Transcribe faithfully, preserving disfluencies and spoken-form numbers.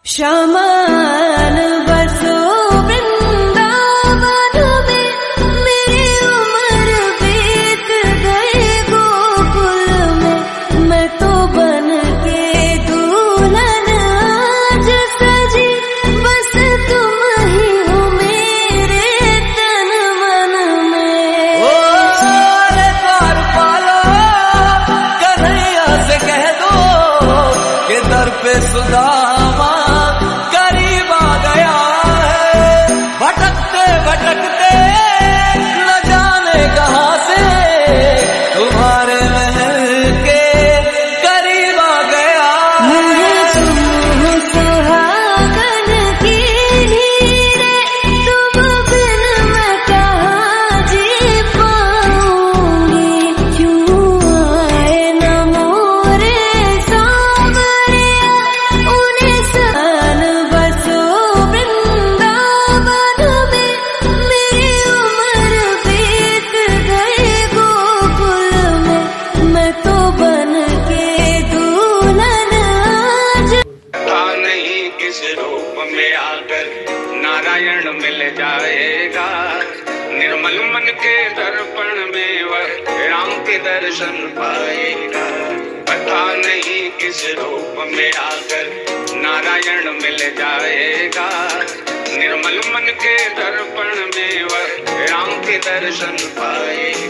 शमान बरसो वृंदावन में, मेरी उम्र बीत गई गोकुल में। मैं तो बन के दुल्हन आज सजी, बस तुम ही हो मेरे तन मन में। ओ अरे द्वार पालो, कन्हैया से कह दो कि दर पे सुदामा करीब आ गया है। भटकते भटकते न जाने कहां से तुम्हारे महल के करीब आ गया है। तुम सुहागन की हीरे, तुम बिन मैं कहाँ जी पाऊंगी। क्यों आए न मोरे सांवरिया, उन्हें सान बसो वृंदावन में। मेरी उम्र बीत गई गोकुल में, मैं तो बन के दुल्हन आज। था नहीं किस रूप में आकर नारायण मिल जाएगा। निर्मल मन के दर्पण में वह राम के दर्शन पाएगा। पता नहीं किस रूप में आकर नारायण मिल जाएगा। निर्मल मन के दर्पण में वह राम के दर्शन पाएगा।